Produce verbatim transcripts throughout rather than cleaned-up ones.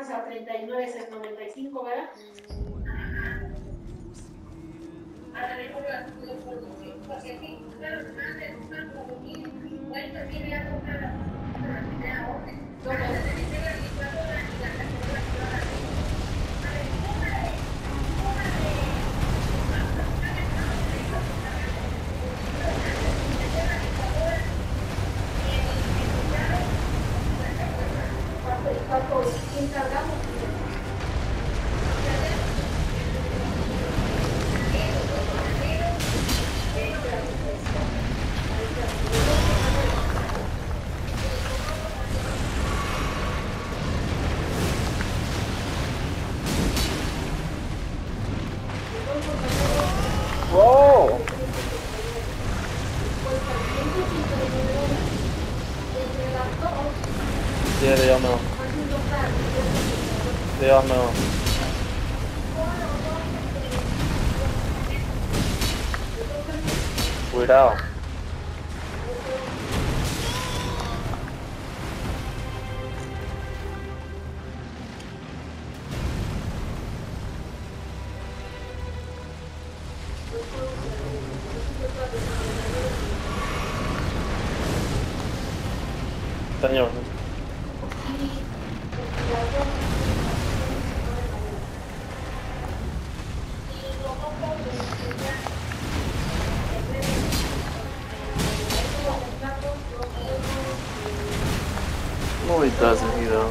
estamos a treinta y nueve noventa y cinco, ¿verdad? ¿Quién cargamos? Whoa! Yeah, they all know. They all know. Weird Al. Señor. No, he doesn't, he though.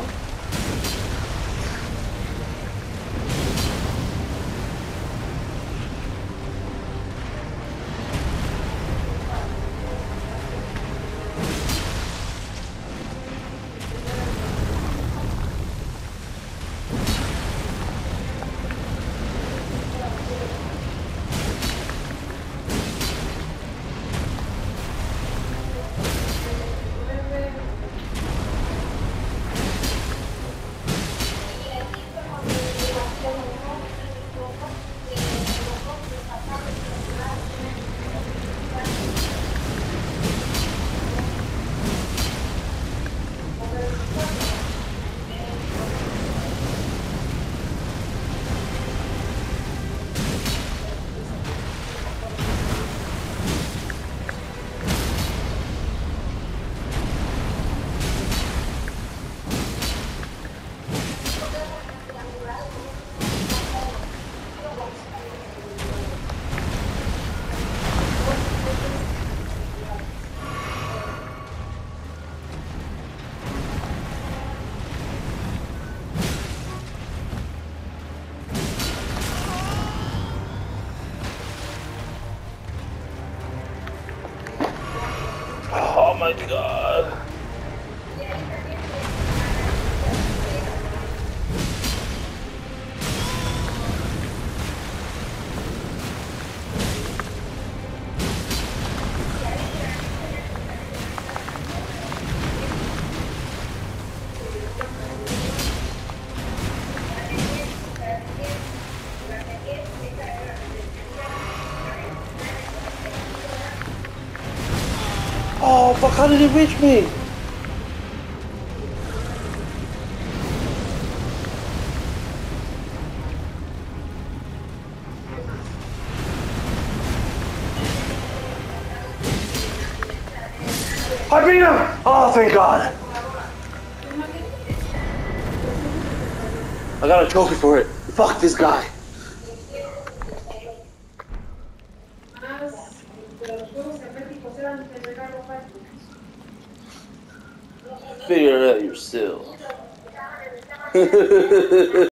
Oh my god. Oh fuck, how did it reach me? I beat him! Oh, thank God. I got a trophy for it. Fuck this guy. Figure it out yourself.